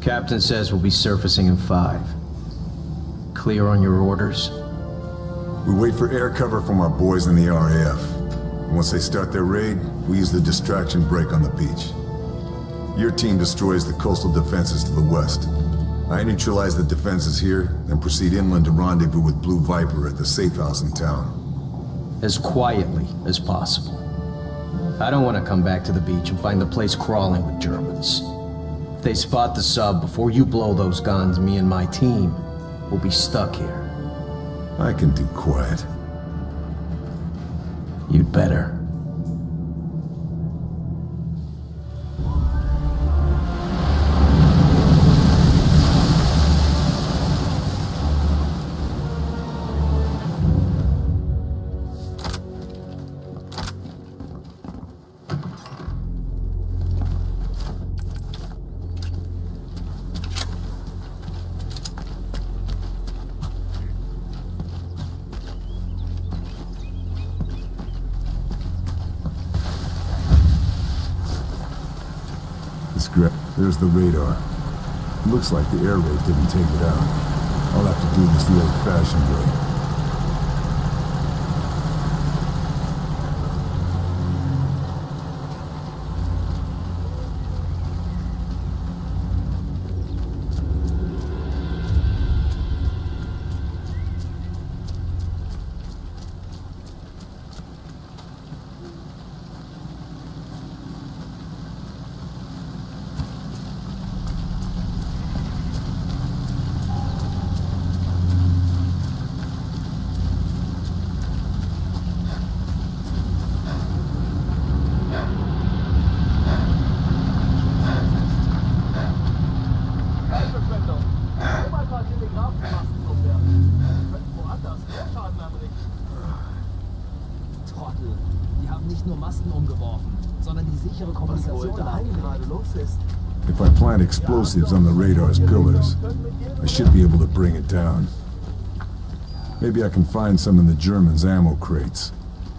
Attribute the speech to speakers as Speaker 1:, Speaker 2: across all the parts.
Speaker 1: Captain says we'll be surfacing in 5. Clear on your orders?
Speaker 2: We wait for air cover from our boys in the RAF. Once they start their raid, we use the distraction break on the beach. Your team destroys the coastal defenses to the west. I neutralize the defenses here, then proceed inland to rendezvous with Blue Viper at the safe house in town.
Speaker 1: As quietly as possible. I don't want to come back to the beach and find the place crawling with Germans. If they spot the sub before you blow those guns, me and my team will be stuck here.
Speaker 2: I can do quiet.
Speaker 1: You'd better.
Speaker 2: There's the radar. Looks like the air raid didn't take it out. I'll have to do this the old-fashioned way. If I plant explosives on the radar's pillars, I should be able to bring it down. Maybe I can find some in the Germans' ammo crates.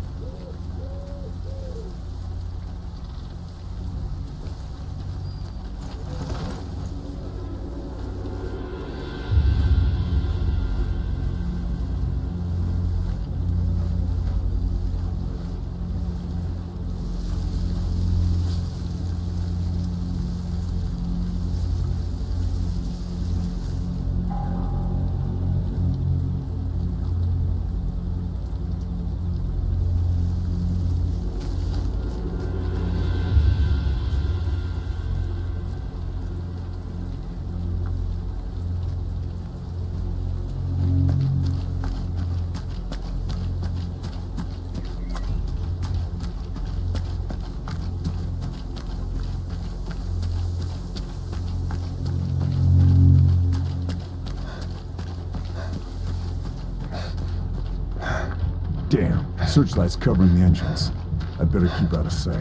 Speaker 2: Damn, searchlight's covering the entrance. I'd better keep out of sight.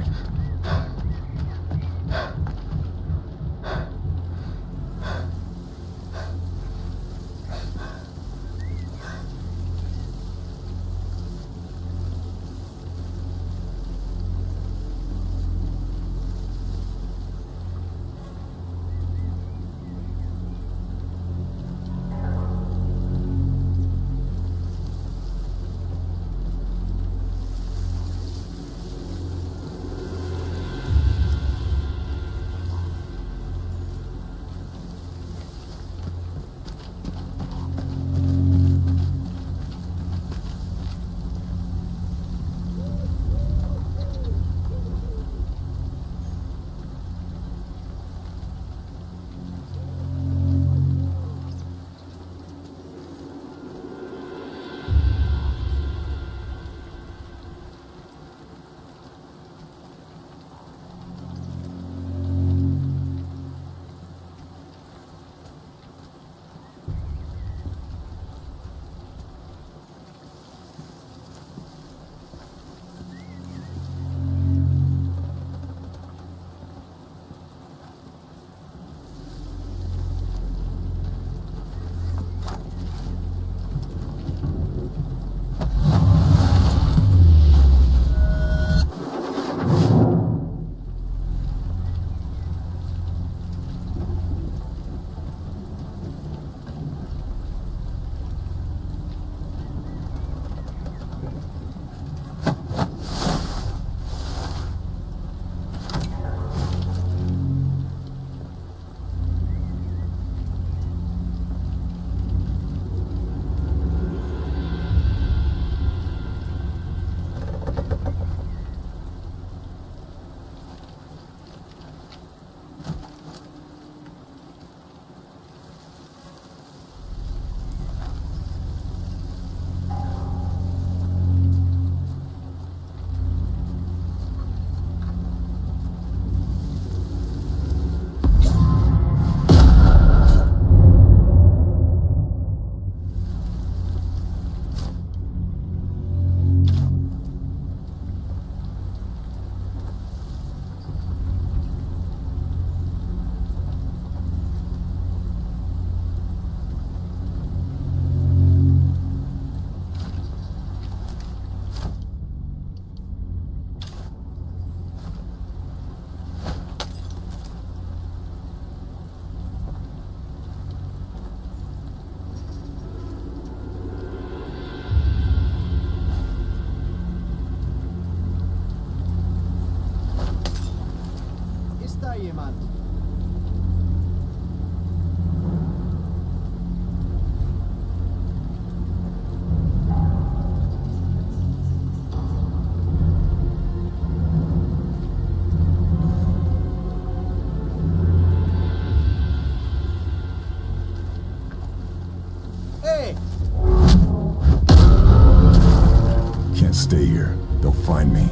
Speaker 2: stay here. They'll find me.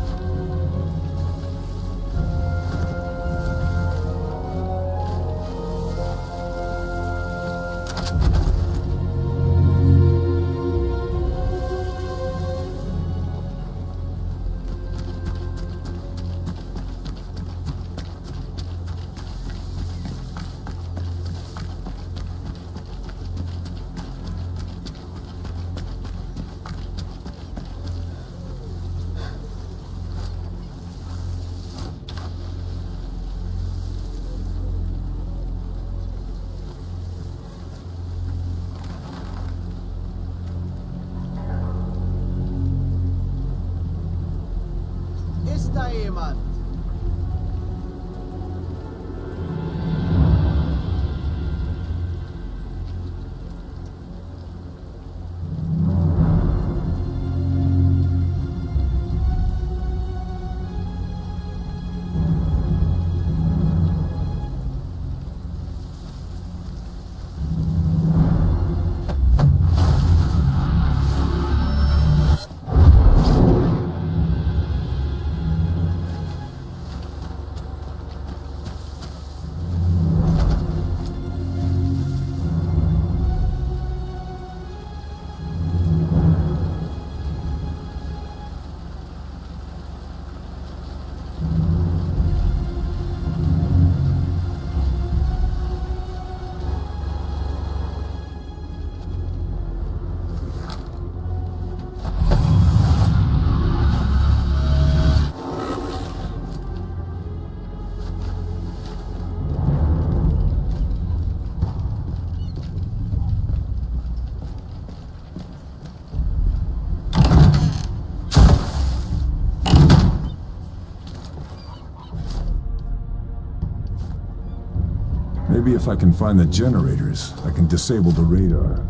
Speaker 3: Ist da jemand?
Speaker 2: Maybe if I can find the generators, I can disable the radar.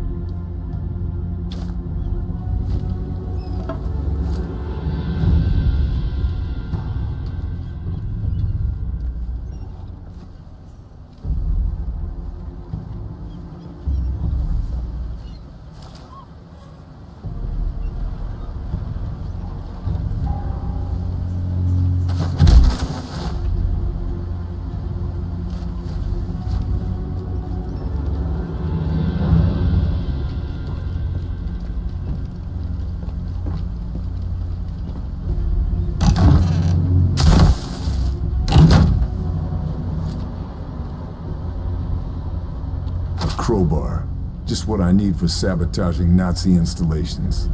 Speaker 2: Crowbar. Just what I need for sabotaging Nazi installations.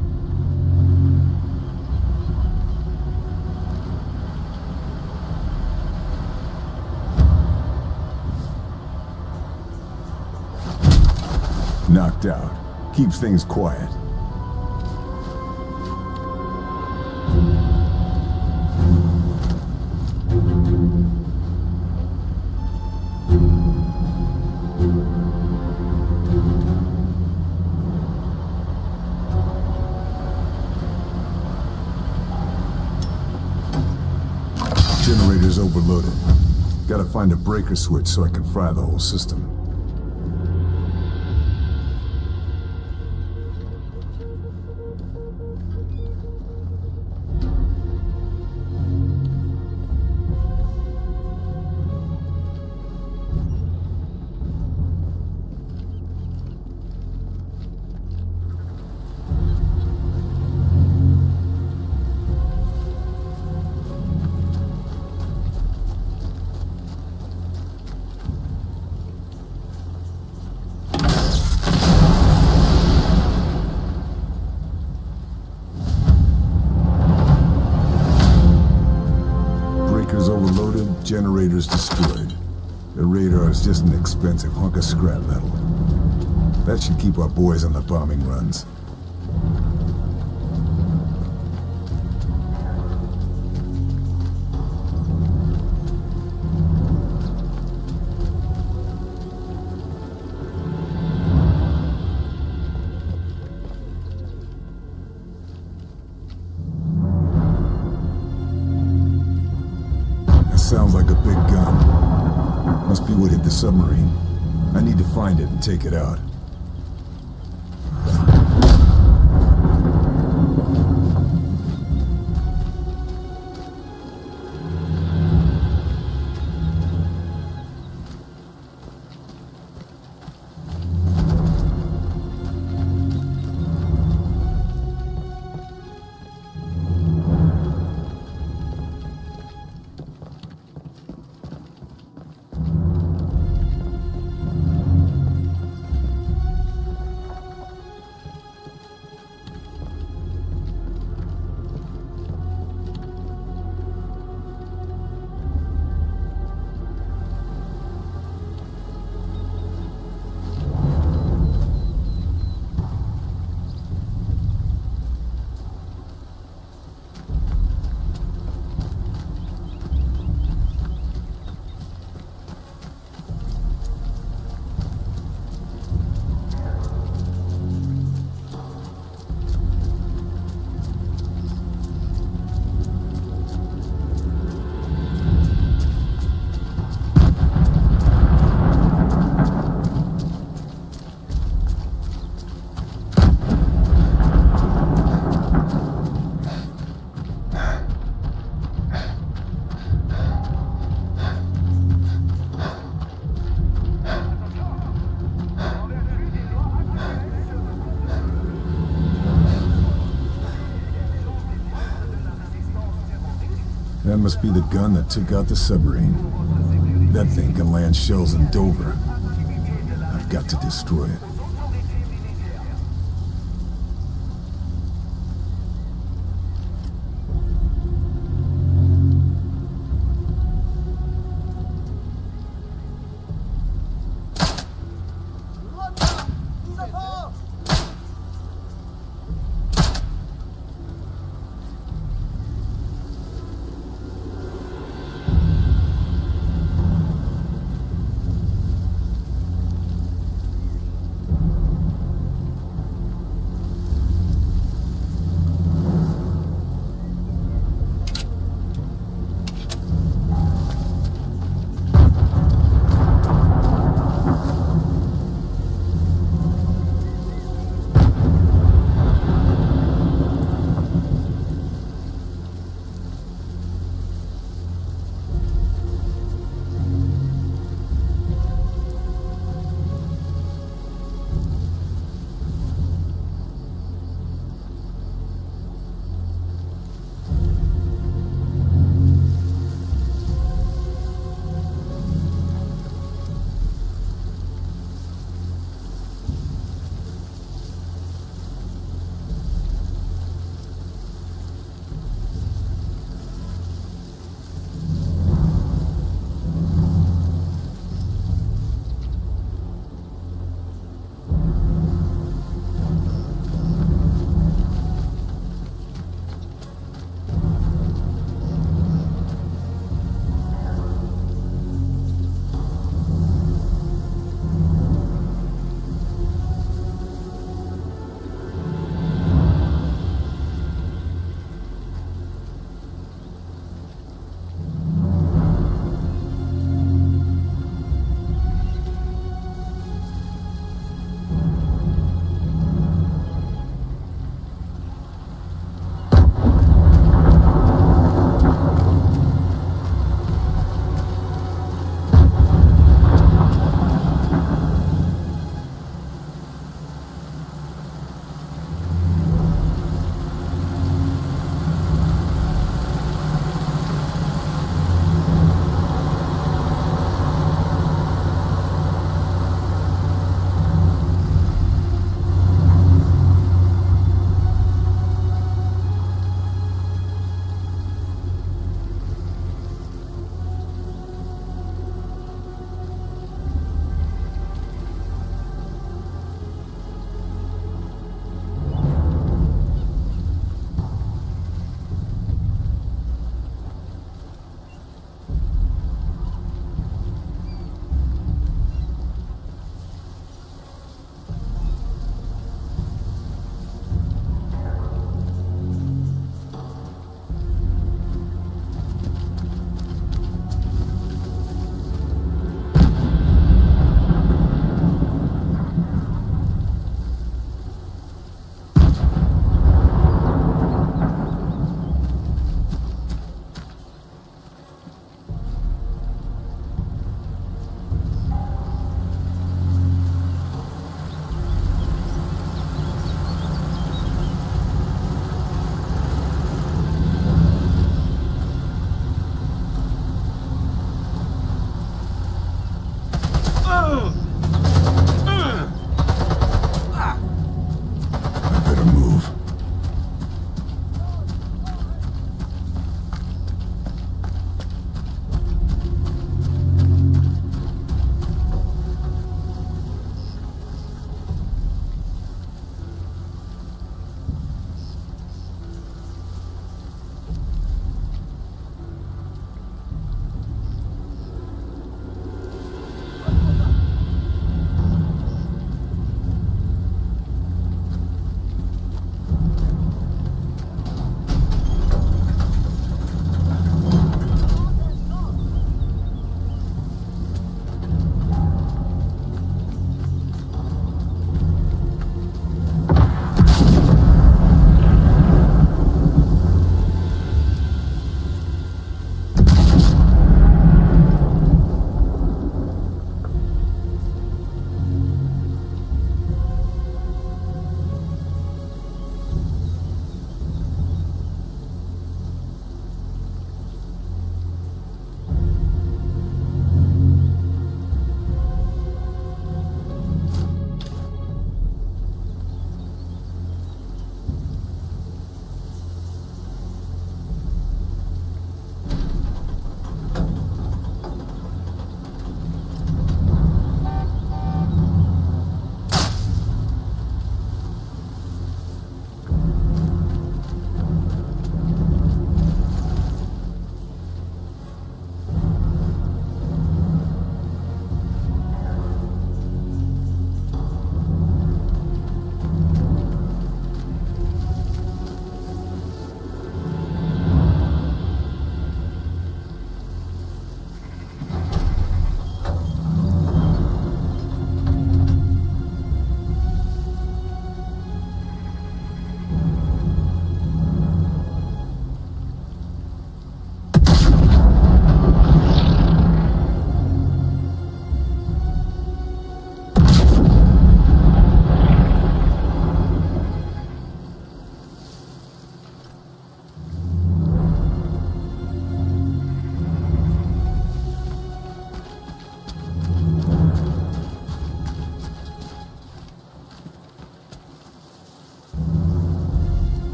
Speaker 2: Knocked out. Keeps things quiet. Generator's overloaded. Gotta find a breaker switch so I can fry the whole system. Overloaded, generators destroyed. The radar is just an expensive hunk of scrap metal. That should keep our boys on the bombing runs. Sounds like a big gun. Must be what hit the submarine. I need to find it and take it out. That must be the gun that took out the submarine. That thing can land shells in Dover. I've got to destroy it.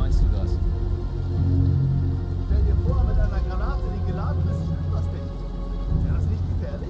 Speaker 3: meinst du das?
Speaker 4: Stell dir vor, mit einer Granate, die geladen ist, stimmt was nicht. Wäre das nicht gefährlich?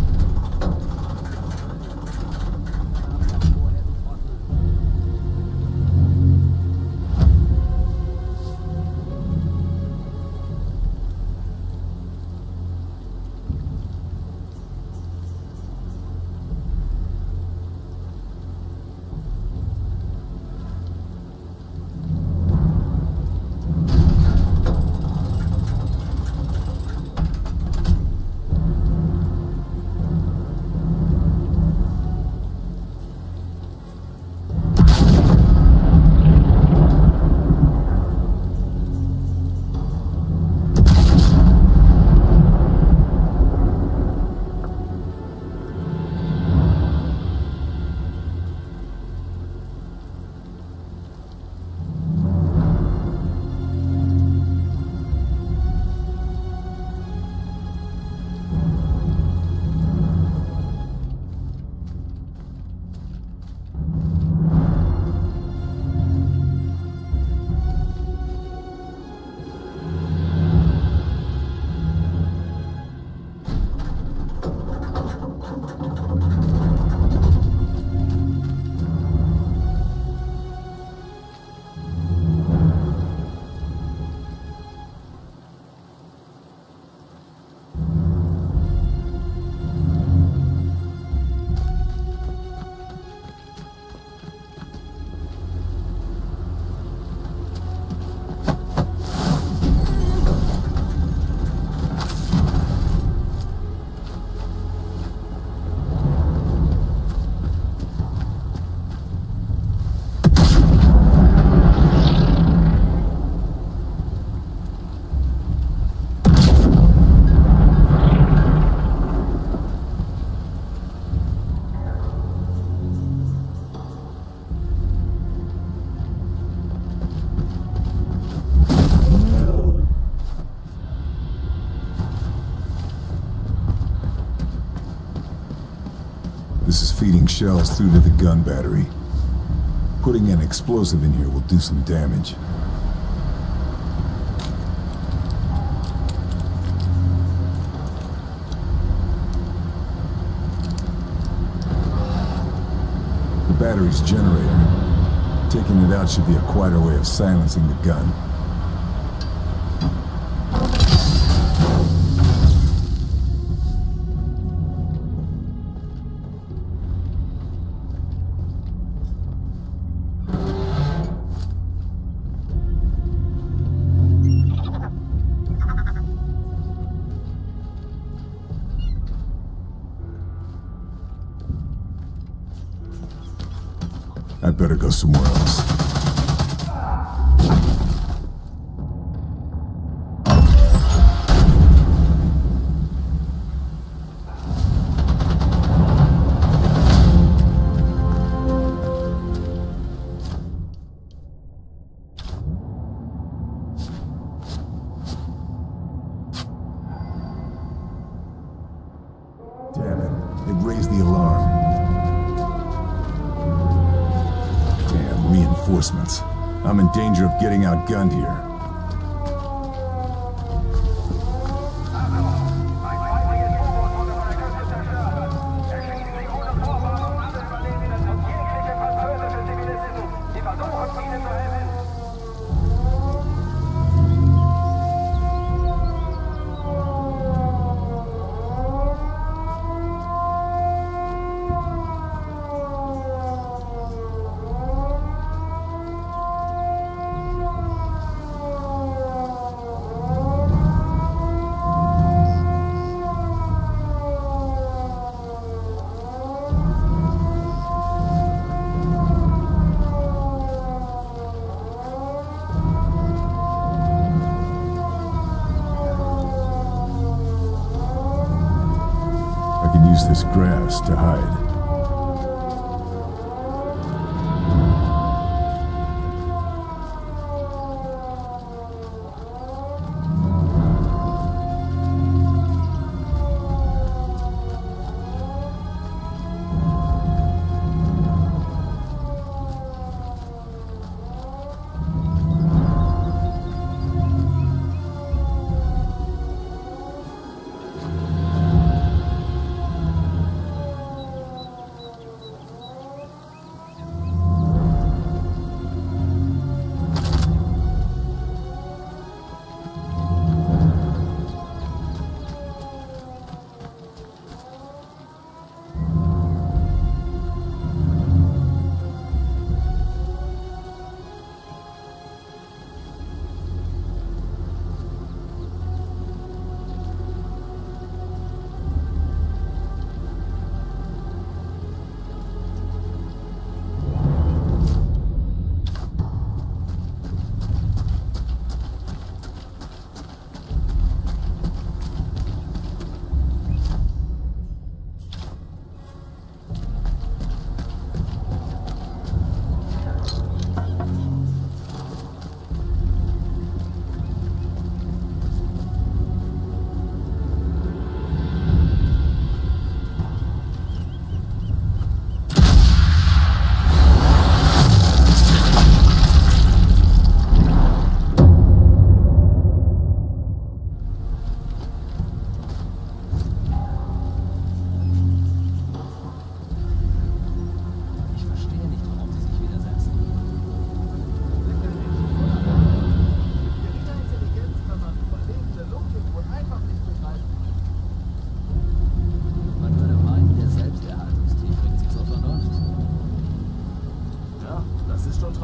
Speaker 2: This is feeding shells through to the gun battery. Putting an explosive in here will do some damage. The battery's generator. Taking it out should be a quieter way of silencing the gun. I'd better go somewhere else. Damn it. It raised the alarm. Reinforcements. I'm in danger of getting outgunned here. I can use this grass to hide.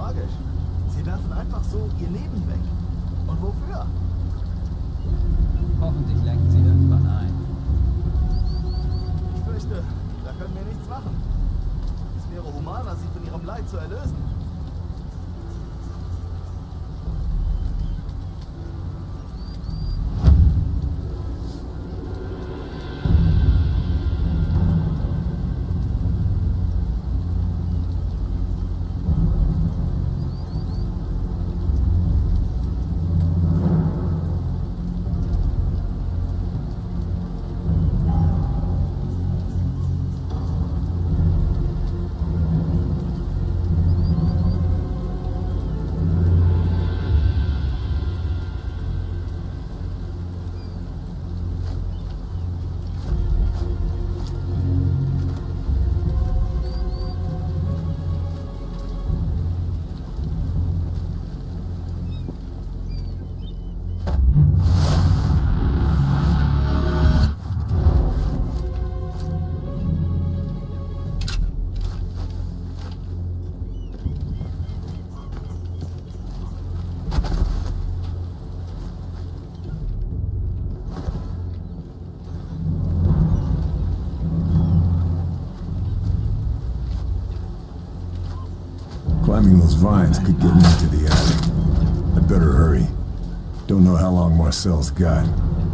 Speaker 4: tragisch. Sie werfen einfach so ihr Leben weg. Und wofür?
Speaker 3: Hoffentlich lenken sie irgendwann ein.
Speaker 4: Ich fürchte, da können wir nichts machen. Es wäre humaner, sie von ihrem Leid zu erlösen.
Speaker 2: Climbing those vines could get me into the attic. I'd better hurry. Don't know how long Marcel's got.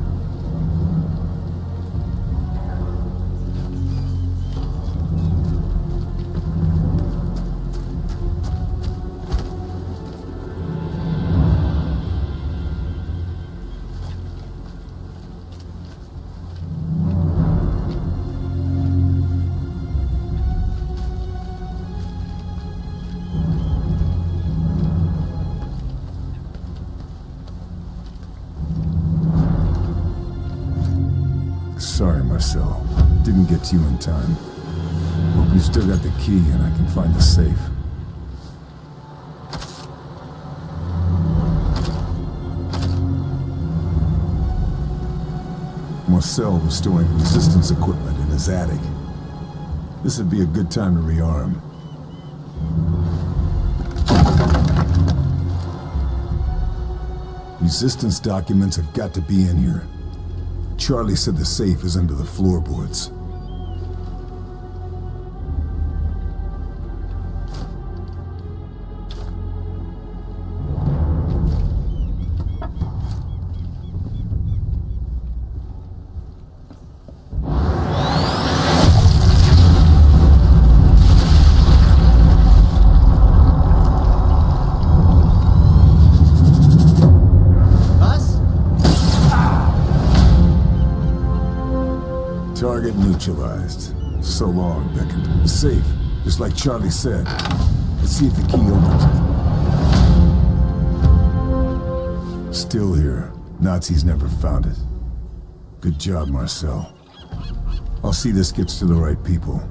Speaker 2: Sorry, Marcel. Didn't get to you in time. Hope you still got the key and I can find the safe. Marcel was storing resistance equipment in his attic. This would be a good time to rearm. Resistance documents have got to be in here. Charlie said the safe is under the floorboards. Target neutralized. So long, Beckett. Safe, just like Charlie said. Let's see if the key opens it. Still here. Nazis never found it. Good job, Marcel. I'll see this gets to the right people.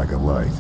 Speaker 2: like a light.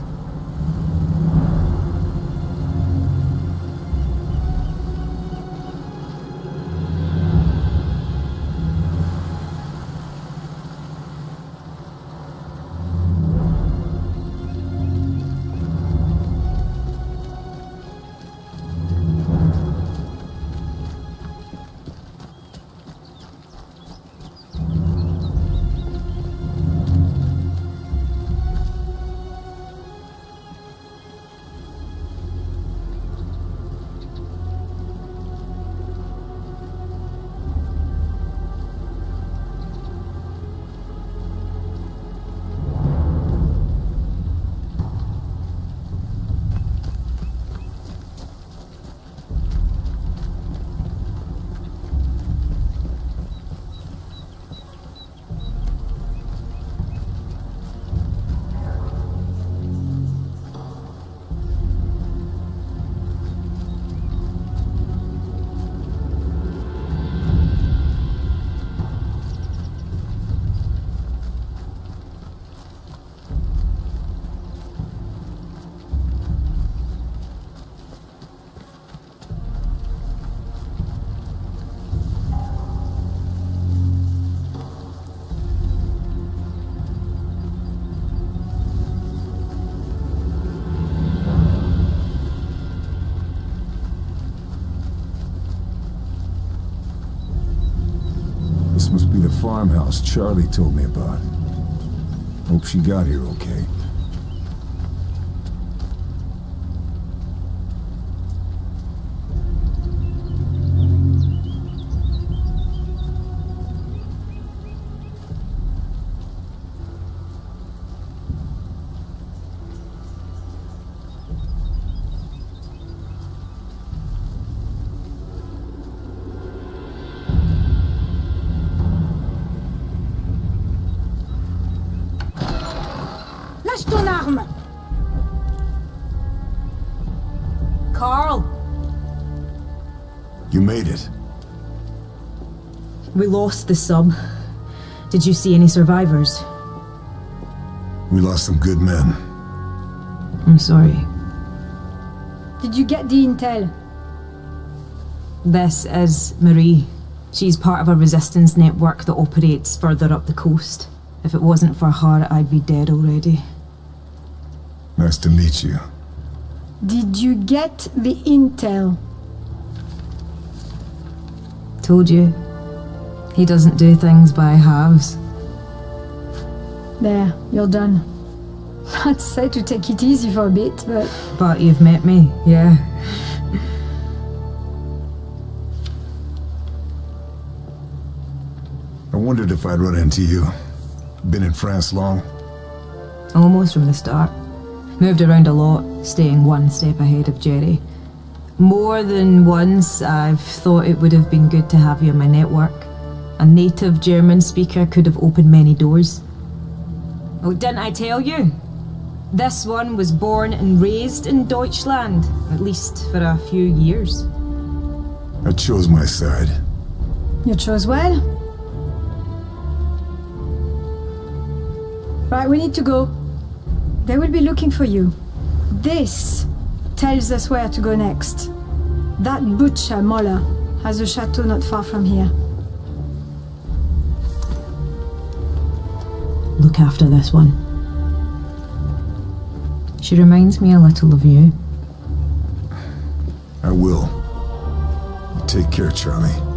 Speaker 2: This must be the farmhouse Charlie told me about. Hope she got here okay.
Speaker 3: Lâche ton arme! Carl!
Speaker 2: You made it.
Speaker 5: We lost the sub. Did you see any survivors?
Speaker 2: We lost some good men.
Speaker 5: I'm sorry.
Speaker 3: Did you get the intel?
Speaker 5: This is Marie. She's part of a resistance network that operates further up the coast. If it wasn't for her, I'd be dead already.
Speaker 2: Nice to meet you.
Speaker 3: Did you get the intel?
Speaker 5: Told you. He doesn't do things by halves.
Speaker 3: There, you're done. I'd say to take it easy for a bit, but...
Speaker 5: But you've met me, yeah.
Speaker 2: I wondered if I'd run into you. Been in France long?
Speaker 5: Almost from the start. Moved around a lot, staying one step ahead of Jerry. More than once, I've thought it would have been good to have you in my network. A native German speaker could have opened many doors. Oh, didn't I tell you? This one was born and raised in Deutschland, at least for a few years.
Speaker 2: I chose my side.
Speaker 3: You chose well. Right, we need to go. They will be looking for you. This tells us where to go next. That butcher, Moller, has a chateau not far from here.
Speaker 5: Look after this one. She reminds me a little of you.
Speaker 2: I will. Take care, Charlie.